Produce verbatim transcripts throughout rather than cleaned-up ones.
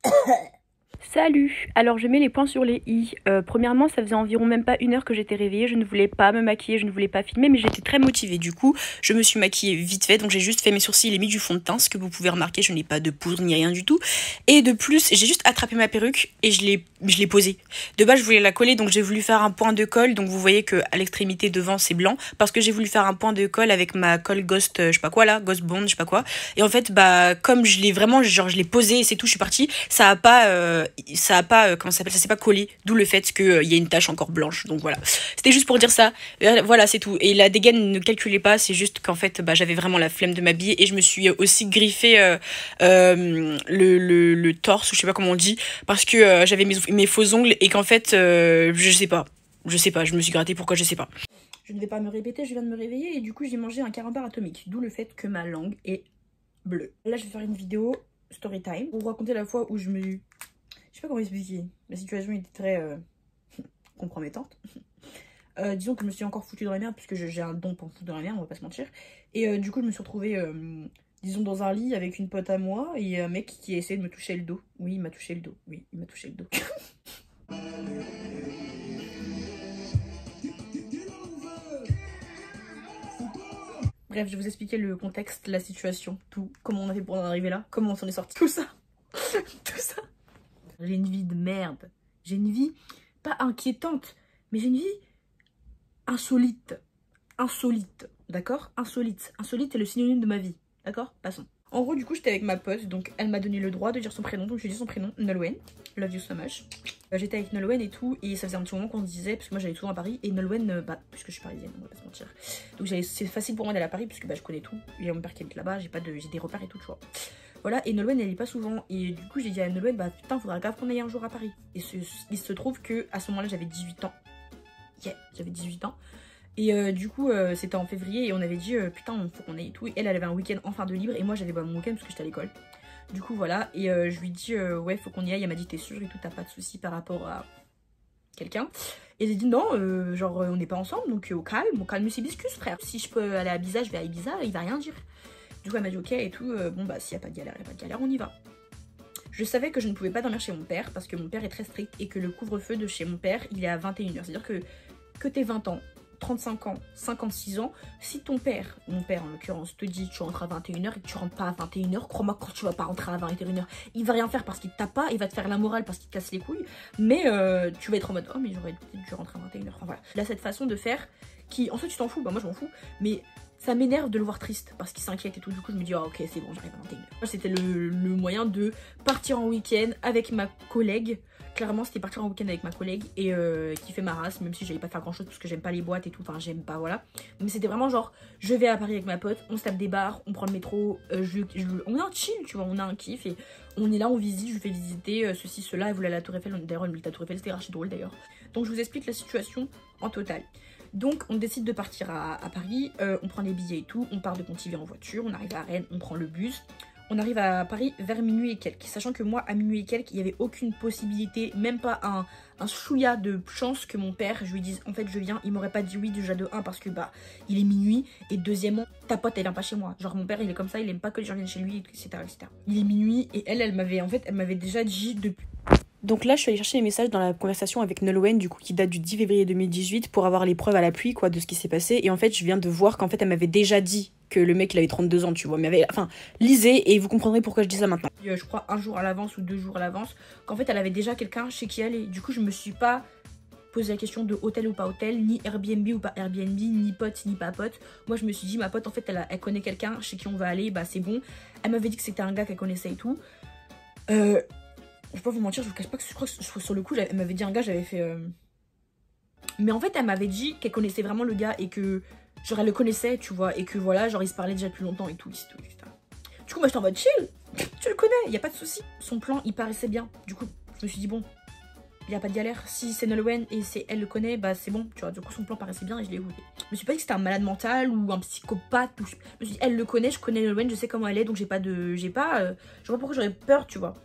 Salut! Alors je mets les points sur les i. Euh, premièrement, ça faisait environ même pas une heure que j'étais réveillée, je ne voulais pas me maquiller, je ne voulais pas filmer, mais j'étais très motivée. Du coup, je me suis maquillée vite fait, donc j'ai juste fait mes sourcils et mis du fond de teint, ce que vous pouvez remarquer, je n'ai pas de poudre ni rien du tout. Et de plus, j'ai juste attrapé ma perruque et je l'ai je l'ai posée. De base, je voulais la coller, donc j'ai voulu faire un point de colle, donc vous voyez que à l'extrémité devant c'est blanc, parce que j'ai voulu faire un point de colle avec ma colle Ghost, euh, je sais pas quoi là, Ghost Bond, je sais pas quoi. Et en fait, bah comme je l'ai vraiment, genre je l'ai posée et c'est tout, je suis partie, ça a pas, euh, ça a pas, euh, comment ça s'appelle, ça s'est pas collé, d'où le fait qu'il euh, y a une tache encore blanche. Donc voilà, c'était juste pour dire ça. Euh, voilà, c'est tout. Et la dégaine, ne calculez pas, c'est juste qu'en fait, bah j'avais vraiment la flemme de m'habiller et je me suis aussi griffé euh, euh, le, le, le torse, ou je sais pas comment on dit, parce que euh, j'avais mes, mes faux ongles et qu'en fait, euh, je sais pas, je sais pas, je me suis gratté, pourquoi je sais pas. Je ne vais pas me répéter, je viens de me réveiller et du coup j'ai mangé un carambar atomique, d'où le fait que ma langue est bleue. Là je vais faire une vidéo story time pour vous raconter la fois où je me... Je sais pas comment expliquer, la situation était très euh, compromettante. Euh, disons que je me suis encore foutue dans la merde puisque j'ai un don pour me foutre dans la merde, on va pas se mentir. Et euh, du coup je me suis retrouvée, euh, disons dans un lit avec une pote à moi et un mec qui a essayé de me toucher le dos. Oui, il m'a touché le dos, oui, il m'a touché le dos. Bref, je vais vous expliquer le contexte, la situation, tout, comment on a fait pour en arriver là, comment on s'en est sorti, tout ça, tout ça. J'ai une vie de merde, j'ai une vie pas inquiétante, mais j'ai une vie insolite, insolite, d'accord? Insolite, insolite est le synonyme de ma vie, d'accord? Passons. En gros, du coup, j'étais avec ma pote, donc elle m'a donné le droit de dire son prénom, donc je lui ai dit son prénom, Nolwenn, love you so much. J'étais avec Nolwenn et tout, et ça faisait un petit moment qu'on se disait, parce que moi j'allais souvent à Paris, et Nolwenn, euh, bah, puisque je suis parisienne, on va pas se mentir. Donc c'est facile pour moi d'aller à Paris, puisque bah, je connais tout. Il y a mon père qui habite là-bas, j'ai de, des repères et tout, tu vois. Voilà, et Nolwenn elle est pas souvent, et du coup j'ai dit à Nolwenn, bah putain, faudra grave qu'on aille un jour à Paris. Et ce, il se trouve que à ce moment-là j'avais dix-huit ans. Yeah, j'avais dix-huit ans. Et euh, du coup, euh, c'était en février, et on avait dit, euh, putain, faut qu'on aille et tout. Et elle, elle avait un week-end enfin de libre, et moi j'avais bah, mon week-end parce que j'étais à l'école. Du coup, voilà, et euh, je lui dis, euh, ouais, faut qu'on y aille. Elle m'a dit, t'es sûre et tout, t'as pas de soucis par rapport à quelqu'un. Et j'ai dit non, euh, genre on n'est pas ensemble, donc euh, au calme, au calme c'est biscuit frère. Si je peux aller à Ibiza, je vais à Ibiza, il va rien dire. Du coup elle m'a dit ok et tout, euh, bon bah s'il n'y a pas de galère, il n'y a pas de galère, on y va. Je savais que je ne pouvais pas dormir chez mon père parce que mon père est très strict et que le couvre-feu de chez mon père il est à vingt et une heures. C'est-à-dire que que t'aies vingt ans, trente-cinq ans, cinquante-six ans, si ton père, mon père en l'occurrence, te dit tu rentres à vingt et une heures et que tu rentres pas à vingt et une heures, crois-moi quand tu vas pas rentrer à vingt et une heures, il va rien faire parce qu'il t'a pas, il va te faire la morale parce qu'il te casse les couilles, mais euh, tu vas être en mode oh mais j'aurais dû rentrer à vingt et une heures. Enfin voilà. Là cette façon de faire qui, en fait tu t'en fous, bah moi je m'en fous, mais ça m'énerve de le voir triste parce qu'il s'inquiète et tout. Du coup je me dis oh, ok c'est bon, j'arrive à vingt et une heures. C'était le, le moyen de partir en week-end avec ma collègue. Clairement c'était partir en week-end avec ma collègue et euh, qui fait ma race, même si j'allais pas faire grand chose parce que j'aime pas les boîtes et tout, enfin j'aime pas, voilà. Mais c'était vraiment genre je vais à Paris avec ma pote, on se tape des bars, on prend le métro, euh, je, je, on a un chill, tu vois, on a un kiff et on est là, on visite, je lui fais visiter euh, ceci, cela, elle voulait aller à la Tour Eiffel, d'ailleurs elle me dit la Tour Eiffel, c'était archi drôle d'ailleurs. Donc je vous explique la situation en total. Donc on décide de partir à, à Paris, euh, on prend les billets et tout, on part de Pontivy en voiture, on arrive à Rennes, on prend le bus. On arrive à Paris vers minuit et quelques, sachant que moi, à minuit et quelques, il n'y avait aucune possibilité, même pas un, un chouïa de chance que mon père, je lui dise, en fait, je viens, il m'aurait pas dit oui déjà de un parce que, bah, il est minuit, et deuxièmement, ta pote, elle vient pas chez moi. Genre, mon père, il est comme ça, il aime pas que les gens viennent chez lui, et cetera, et cetera. Il est minuit, et elle, elle m'avait, en fait, elle m'avait déjà dit depuis... Donc là, je suis allée chercher les messages dans la conversation avec Nolwenn, du coup, qui date du dix février deux mille dix-huit, pour avoir les preuves à l'appui, quoi, de ce qui s'est passé. Et en fait, je viens de voir qu'en fait, elle m'avait déjà dit que le mec, il avait trente-deux ans, tu vois. Mais avait... Enfin, lisez et vous comprendrez pourquoi je dis ça maintenant. Euh, je crois un jour à l'avance ou deux jours à l'avance, qu'en fait, elle avait déjà quelqu'un chez qui elle est. Du coup, je me suis pas posé la question de hôtel ou pas hôtel, ni Airbnb ou pas Airbnb, ni pote, ni pas pote. Moi, je me suis dit, ma pote, en fait, elle, a... elle connaît quelqu'un chez qui on va aller, bah c'est bon. Elle m'avait dit que c'était un gars qu'elle connaissait et tout. Euh... Je vais pas vous mentir, je vous cache pas que je crois que sur le coup, elle m'avait dit un gars, j'avais fait... Euh... Mais en fait, elle m'avait dit qu'elle connaissait vraiment le gars et que, genre, elle le connaissait, tu vois, et que voilà, genre, ils se parlaient déjà depuis longtemps et tout, et tout, et tout. Du coup, moi, j'étais en mode chill, tu le connais, y a pas de souci. Son plan, il paraissait bien. Du coup, je me suis dit, bon, y a pas de galère. Si c'est Nolwenn et c'est elle le connaît, bah c'est bon, tu vois. Du coup, son plan paraissait bien et je l'ai écouté. Je me suis pas dit que c'était un malade mental ou un psychopathe. Ou... Je me suis dit, elle le connaît, je connais Nolwenn, je sais comment elle est, donc j'ai pas de. J'ai pas. Euh... Je sais pas pourquoi j'aurais peur, tu vois.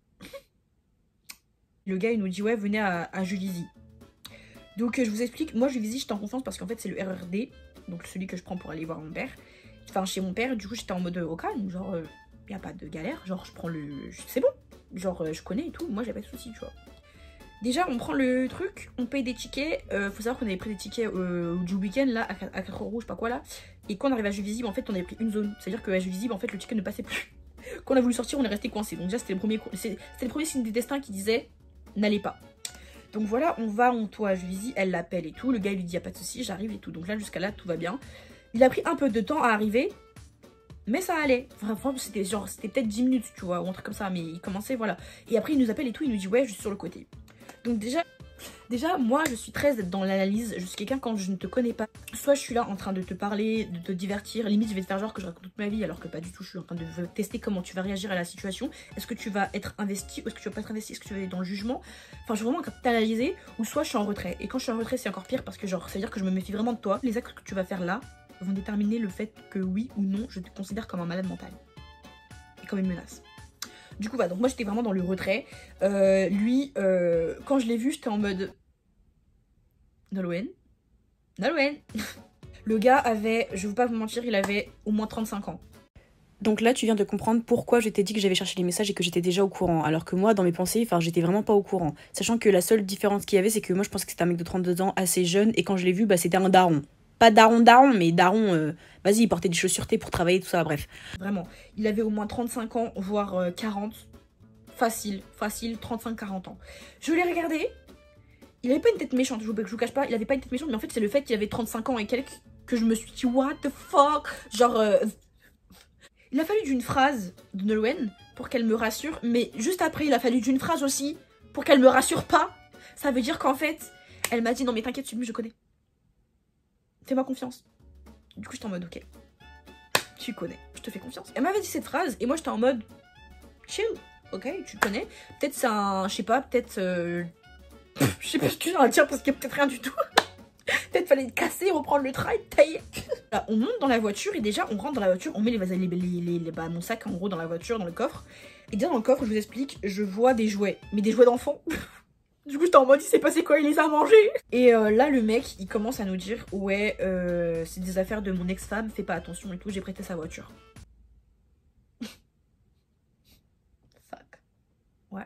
Le gars, il nous dit, ouais, venez à, à Julisy. Donc, euh, je vous explique. Moi, Julisy, j'étais en confiance parce qu'en fait, c'est le R R D. Donc, celui que je prends pour aller voir mon père. Enfin, chez mon père. Du coup, j'étais en mode, au calme. Genre, il euh, n'y a pas de galère. Genre, je prends le... C'est bon. genre euh, je connais et tout, moi j'ai pas de soucis, tu vois. Déjà, on prend le truc, on paye des tickets. Euh, faut savoir qu'on avait pris des tickets euh, du week-end là, à quatre euros, je sais pas quoi là. Et quand on arrive à Jeux Visibles, en fait, on avait pris une zone. C'est-à-dire qu'à Jeux Visibles, en fait, le ticket ne passait plus. Quand on a voulu sortir, on est resté coincé. Donc, déjà, c'était le premier, c'était le premier signe des destins qui disait n'allez pas. Donc voilà, on va, on toit à Jeux Visibles, elle l'appelle et tout. Le gars il lui dit y a pas de souci, j'arrive et tout. Donc là, jusqu'à là, tout va bien. Il a pris un peu de temps à arriver, mais ça allait. Enfin, c'était genre, c'était peut-être dix minutes, tu vois, ou un truc comme ça. Mais il commençait, voilà. Et après, il nous appelle et tout, il nous dit ouais, je suis sur le côté. Donc déjà, déjà déjà, moi, je suis très dans l'analyse. Je suis quelqu'un quand je ne te connais pas. Soit je suis là en train de te parler, de te divertir. Limite, je vais te faire genre que je raconte toute ma vie, alors que pas du tout. Je suis en train de tester comment tu vas réagir à la situation. Est-ce que tu vas être investi ou est-ce que tu vas pas être investi? Est-ce que tu vas aller dans le jugement? Enfin, je suis vraiment en train de t'analyser. Ou soit je suis en retrait. Et quand je suis en retrait, c'est encore pire parce que genre, ça veut dire que je me méfie vraiment de toi. Les actes que tu vas faire là vont déterminer le fait que oui ou non, je te considère comme un malade mental. Et comme une menace. Du coup, bah, donc moi j'étais vraiment dans le retrait. Euh, lui, euh, quand je l'ai vu, j'étais en mode Nolwenn, Nolwenn. Le gars avait, je ne veux pas vous mentir, il avait au moins trente-cinq ans. Donc là, tu viens de comprendre pourquoi je t'ai dit que j'avais cherché les messages et que j'étais déjà au courant. Alors que moi, dans mes pensées, enfin, j'étais vraiment pas au courant. Sachant que la seule différence qu'il y avait, c'est que moi, je pensais que c'était un mec de trente-deux ans, assez jeune. Et quand je l'ai vu, bah, c'était un daron. Pas daron daron, mais daron, euh, vas-y, il portait des chaussures pour travailler, tout ça, bref. Vraiment, il avait au moins trente-cinq ans, voire euh, quarante. Facile, facile, trente-cinq quarante ans. Je l'ai regardé, il avait pas une tête méchante, je vous, je vous cache pas, il avait pas une tête méchante, mais en fait, c'est le fait qu'il avait trente-cinq ans et quelques que je me suis dit, what the fuck? Genre, euh... il a fallu d'une phrase de Nolwenn pour qu'elle me rassure, mais juste après, il a fallu d'une phrase aussi pour qu'elle me rassure pas. Ça veut dire qu'en fait, elle m'a dit, non mais t'inquiète, Sublim, je connais. Fais-moi confiance. Du coup, j'étais en mode, ok, tu connais, je te fais confiance. Elle m'avait dit cette phrase, et moi, j'étais en mode, chill, ok, tu connais. Peut-être c'est un, je sais pas, peut-être, euh... je sais pas ce que j'ai à dire parce qu'il y a peut-être rien du tout. Peut-être fallait casser, reprendre le train et tailler. Là, on monte dans la voiture et déjà, on rentre dans la voiture, on met les, les, les, les, les bah, mon sac en gros dans la voiture, dans le coffre. Et déjà dans le coffre, je vous explique, je vois des jouets, mais des jouets d'enfants. Du coup, j'étais en mode, il s'est passé quoi? Il les a mangés. Et euh, là, le mec, il commence à nous dire, ouais, euh, c'est des affaires de mon ex-femme, fais pas attention et tout, j'ai prêté sa voiture. Fuck. What?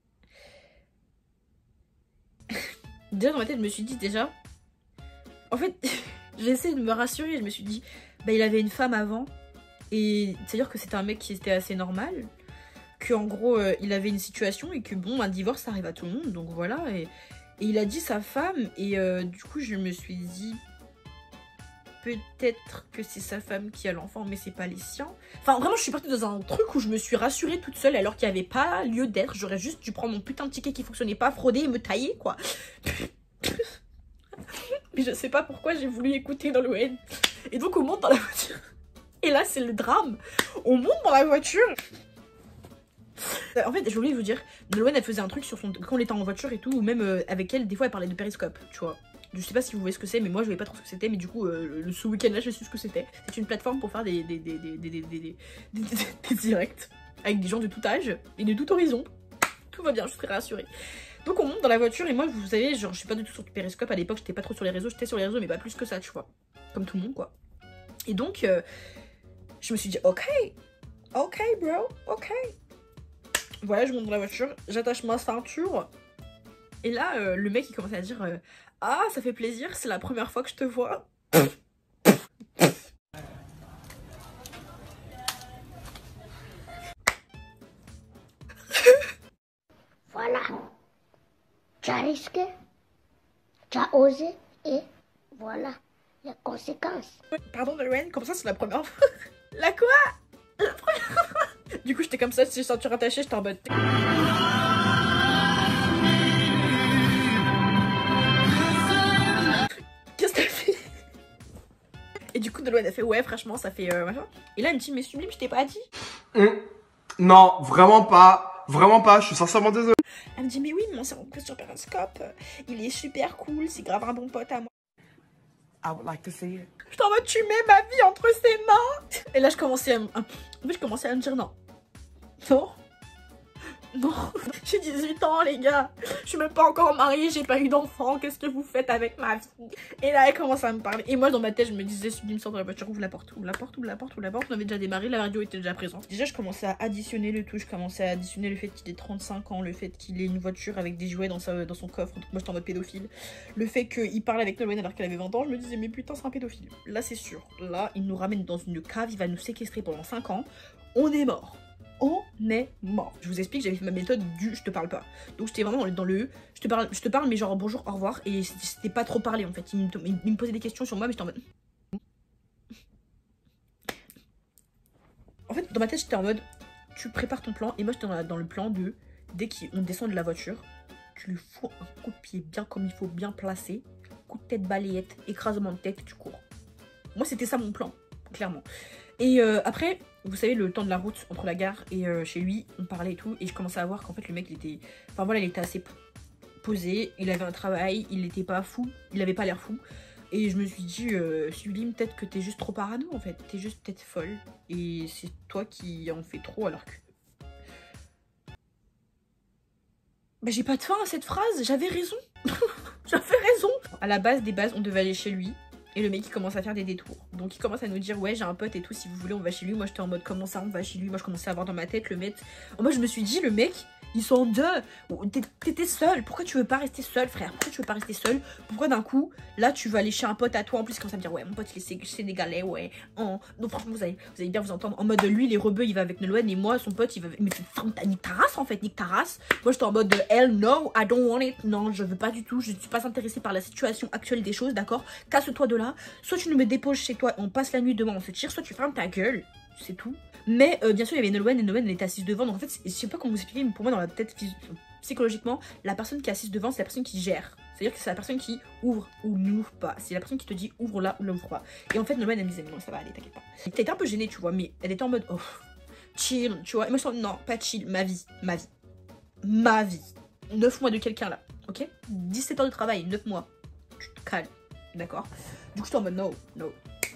Déjà, dans ma tête, je me suis dit, déjà, en fait, j'ai essayé de me rassurer, je me suis dit, bah, il avait une femme avant, et c'est-à-dire que c'était un mec qui était assez normal, qu'en gros, euh, il avait une situation, et que bon, un divorce, ça arrive à tout le monde, donc voilà, et, et il a dit sa femme, et euh, du coup, je me suis dit, peut-être que c'est sa femme qui a l'enfant, mais c'est pas les siens. Enfin, vraiment, je suis partie dans un truc où je me suis rassurée toute seule, alors qu'il n'y avait pas lieu d'être, j'aurais juste dû prendre mon putain de ticket qui fonctionnait pas, frauder et me tailler, quoi. Mais je sais pas pourquoi j'ai voulu écouter Nolwenn. Et donc on monte dans la voiture. Et là c'est le drame. On monte dans la voiture. En fait j'ai oublié de vous dire, Nolwenn elle faisait un truc sur son... quand on était en voiture et tout, ou même euh, avec elle, des fois elle parlait de périscope, tu vois. Je sais pas si vous voyez ce que c'est, mais moi je voyais pas trop ce que c'était, mais du coup euh, le, ce week-end là je sais ce que c'était. C'est une plateforme pour faire des des, des, des, des, des, des, des, des, des directs avec des gens de tout âge et de tout horizon. Tout va bien, je serai rassurée. Donc on monte dans la voiture et moi vous savez genre je suis pas du tout sur Periscope à l'époque, j'étais pas trop sur les réseaux, j'étais sur les réseaux mais pas plus que ça tu vois, comme tout le monde quoi. Et donc euh, je me suis dit ok, ok bro, ok. Voilà, je monte dans la voiture, j'attache ma ceinture et là euh, le mec il commence à dire euh, ah ça fait plaisir, c'est la première fois que je te vois. Voilà. Tu as risqué, tu as osé et voilà les conséquences. Pardon Nolwenn, comme ça c'est la première fois. La quoi? La première fois. Du coup j'étais comme ça, si ceinture attachée, j'étais en mode... Qu'est-ce que t'as fait? Et du coup Nolwenn a fait ouais franchement ça fait euh, machin. Et là elle me dit mais Sublim je t'ai pas dit. Mmh. Non, vraiment pas. Vraiment pas, je suis sincèrement désolé. Elle me dit mais oui mais on s'est rencontrés sur Periscope, il est super cool, c'est grave un bon pote à moi. I would like to see it. Je t'en mode tu mets ma vie entre ses mains. Et là je commençais à me... En fait je commençais à me dire non. Non. Non, j'ai dix-huit ans les gars, je suis même pas encore mariée, j'ai pas eu d'enfant, qu'est-ce que vous faites avec ma vie? Et là elle commence à me parler, et moi dans ma tête je me disais, Sublime sort de la voiture, ouvre la porte, ouvre la porte, ouvre la porte, ouvre la porte, on avait déjà démarré, la radio était déjà présente. Déjà je commençais à additionner le tout, je commençais à additionner le fait qu'il ait trente-cinq ans, le fait qu'il ait une voiture avec des jouets dans, sa, dans son coffre, donc moi j'étais en mode pédophile. Le fait qu'il parle avec Nolwenn alors qu'elle avait vingt ans, je me disais mais putain c'est un pédophile. Là c'est sûr, là il nous ramène dans une cave, il va nous séquestrer pendant cinq ans, on est mort. On est mort. Je vous explique, j'avais fait ma méthode du je te parle pas. Donc j'étais vraiment dans le je te parle, je te parle mais genre bonjour, au revoir. Et c'était pas trop parlé en fait. Il me, il me posait des questions sur moi mais j'étais en mode... En fait dans ma tête j'étais en mode tu prépares ton plan et moi j'étais dans, dans le plan de dès qu'on descend de la voiture, tu lui fous un coup de pied bien comme il faut, bien placé. Coup de tête balayette, écrasement de tête, tu cours. Moi c'était ça mon plan, clairement. Et euh, après, vous savez, le temps de la route entre la gare et euh, chez lui, on parlait et tout, et je commençais à voir qu'en fait le mec il était, enfin voilà, il était assez posé, il avait un travail, il n'était pas fou, il avait pas l'air fou, et je me suis dit, euh, Sublime, peut-être que t'es juste trop parano en fait, t'es juste peut-être folle, et c'est toi qui en fais trop alors que... Bah j'ai pas de fin à cette phrase, j'avais raison, j'avais raison. À la base des bases, on devait aller chez lui. Et le mec il commence à faire des détours. Donc il commence à nous dire ouais j'ai un pote et tout, si vous voulez on va chez lui. Moi j'étais en mode comment ça on va chez lui. Moi je commençais à avoir dans ma tête le mec. Moi je me suis dit le mec ils sont en deux. T'étais seul. Pourquoi tu veux pas rester seul frère? Pourquoi tu veux pas rester seul? Pourquoi d'un coup là tu vas aller chez un pote à toi en plus? Comme ça me dire ouais mon pote il est sénégalais ouais. Oh. Donc franchement vous allez, vous allez bien vous entendre. En mode lui les rebeux il va avec Nolwenn et moi son pote il va... Mais t'as nique ta race en fait, nique ta race. Moi j'étais en mode de hell no I don't want it. Non je veux pas du tout. Je ne suis pas intéressée par la situation actuelle des choses, d'accord? Casse-toi de là. Soit tu nous me déposes chez toi, on passe la nuit demain, on se tire, soit tu fermes ta gueule, c'est tout. Mais euh, bien sûr, il y avait Nolwenn et Nolwenn elle était assise devant, donc en fait, je sais pas comment vous expliquer, mais pour moi, dans la tête, psychologiquement, la personne qui est assise devant, c'est la personne qui gère. C'est-à-dire que c'est la personne qui ouvre ou n'ouvre pas. C'est la personne qui te dit ouvre là ou n'ouvre pas. Et en fait, Nolwenn elle me disait, mais non, ça va aller, t'inquiète pas. Elle était un peu gênée, tu vois, mais elle était en mode, oh, chill, tu vois. Et moi, je suis en non, pas chill, ma vie, ma vie, ma vie. neuf mois de quelqu'un là, ok? dix-sept heures de travail, neuf mois. Tu te calmes. D'accord. Du coup, j'étais en mode no, no.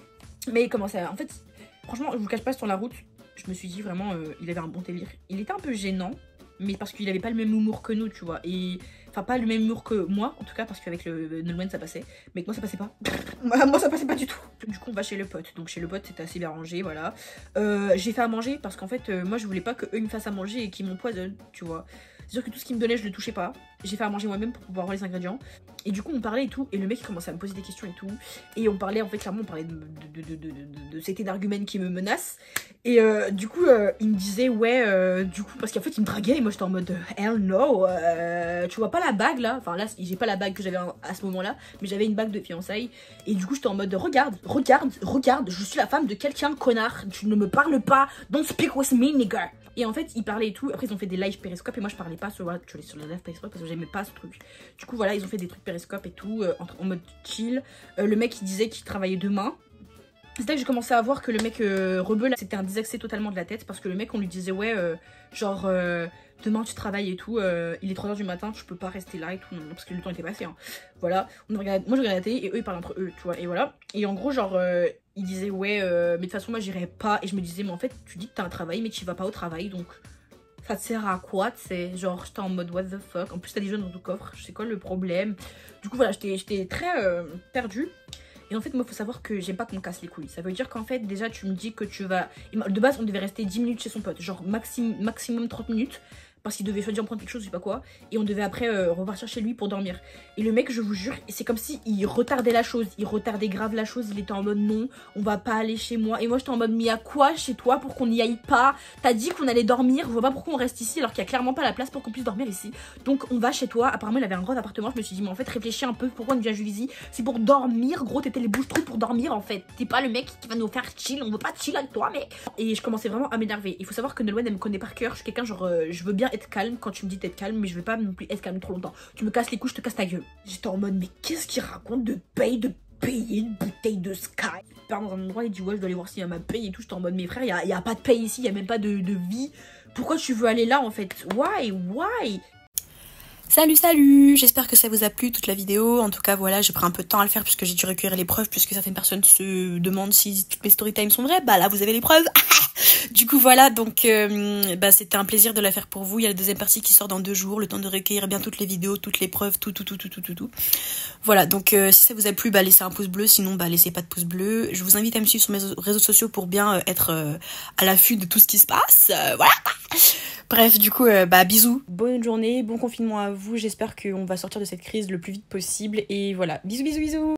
Mais comment ça... En fait, franchement, je vous cache pas, sur la route, je me suis dit vraiment, euh, il avait un bon délire. Il était un peu gênant, mais parce qu'il avait pas le même humour que nous, tu vois. Et... Enfin, pas le même humour que moi, en tout cas, parce qu'avec le Nolwenn, ça passait. Mais avec moi, ça passait pas. Moi, ça passait pas du tout. Du coup, on va chez le pote. Donc, chez le pote, c'était assez bien rangé, voilà. Euh, j'ai fait à manger parce qu'en fait, euh, moi, je voulais pas qu'eux me fassent à manger et qu'ils m'empoisonnent, tu vois. C'est sûr que tout ce qu'ils me donnait, je le touchais pas. J'ai fait à manger moi-même pour pouvoir voir les ingrédients. Et du coup, on parlait et tout. Et le mec, il commençait à me poser des questions et tout. Et on parlait, en fait, clairement, on parlait de, de, de, de, de, de, de cet énergumène qui me menace. Et euh, du coup, euh, il me disait, ouais, euh, du coup, parce qu'en fait, il me draguait. Et moi, j'étais en mode, hell no. Euh, tu vois pas la bague là? Enfin, là, j'ai pas la bague que j'avais à ce moment-là. Mais j'avais une bague de fiançailles. Et du coup, j'étais en mode, regarde, regarde, regarde. Je suis la femme de quelqu'un, connard. Tu ne me parles pas. Don't speak with me, nigga. Et en fait, ils parlaient et tout. Après, ils ont fait des lives périscope. Et moi, je parlais pas sur, voilà, je sur les lives périscope parce que j'aimais pas ce truc. Du coup, voilà, ils ont fait des trucs périscope et tout, euh, en, en mode chill. Euh, le mec, il disait qu'il travaillait demain. C'est là que j'ai commencé à voir que le mec euh, rebeu, c'était un désaxé totalement de la tête. Parce que le mec, on lui disait, ouais, euh, genre, euh, demain tu travailles et tout. Euh, il est trois heures du matin, tu peux pas rester là et tout. Non, non, parce que le temps était passé. Hein. Voilà. On regarde, moi, je regarde la télé et eux, ils parlent entre eux, tu vois. Et voilà. Et en gros, genre. Euh, il disait ouais euh, mais de toute façon moi j'irai pas. Et je me disais mais en fait tu dis que t'as un travail mais tu vas pas au travail donc ça te sert à quoi? C'est genre j'étais en mode what the fuck. En plus t'as des jeunes dans ton coffre, je sais quoi le problème. Du coup voilà j'étais très euh, perdue. Et en fait moi faut savoir que j'aime pas qu'on me casse les couilles. Ça veut dire qu'en fait déjà tu me dis que tu vas... De base on devait rester dix minutes chez son pote. Genre maxi... maximum trente minutes. Parce qu'il devait choisir prendre quelque chose, je sais pas quoi. Et on devait après euh, repartir chez lui pour dormir. Et le mec, je vous jure, c'est comme si il retardait la chose. Il retardait grave la chose. Il était en mode non, on va pas aller chez moi. Et moi, j'étais en mode mais y a quoi chez toi pour qu'on n'y aille pas? T'as dit qu'on allait dormir. Je vois pas pourquoi on reste ici alors qu'il y a clairement pas la place pour qu'on puisse dormir ici. Donc on va chez toi. Apparemment, il avait un gros appartement. Je me suis dit mais en fait, réfléchis un peu. Pourquoi on vient à Juvisy? C'est pour dormir. Gros, t'étais les bouches-trous pour dormir en fait. T'es pas le mec qui va nous faire chill. On veut pas chill avec toi, mec. Et je commençais vraiment à m'énerver. Il faut savoir que Nolwenn, elle me connaît par cœur. Je suis quelqu'un genre, euh, je veux bien être calme quand tu me dis d'être calme, mais je vais pas non plus être calme trop longtemps. Tu me casses les couilles, je te casse ta gueule. J'étais en mode, mais qu'est-ce qu'il raconte de paye, de payer une bouteille de Sky? Il part dans un endroit, il dit, ouais, je dois aller voir s'il y a ma paye et tout. J'étais en mode, mais frère, il y a, y a pas de paye ici, il y a même pas de, de vie. Pourquoi tu veux aller là en fait? Why? Why? Salut salut, j'espère que ça vous a plu toute la vidéo. En tout cas voilà, j'ai pris un peu de temps à le faire puisque j'ai dû recueillir les preuves, puisque certaines personnes se demandent si toutes mes story time sont vraies. Bah là vous avez les preuves. Du coup voilà, donc euh, bah, c'était un plaisir de la faire pour vous. Il y a la deuxième partie qui sort dans deux jours, le temps de recueillir bien toutes les vidéos, toutes les preuves, tout tout tout tout tout tout tout. Voilà, donc euh, si ça vous a plu, bah laissez un pouce bleu, sinon bah laissez pas de pouce bleu. Je vous invite à me suivre sur mes réseaux sociaux pour bien euh, être euh, à l'affût de tout ce qui se passe. Euh, voilà. Bref, du coup, euh, bah bisous. Bonne journée, bon confinement à vous. J'espère qu'on va sortir de cette crise le plus vite possible. Et voilà, bisous bisous bisous.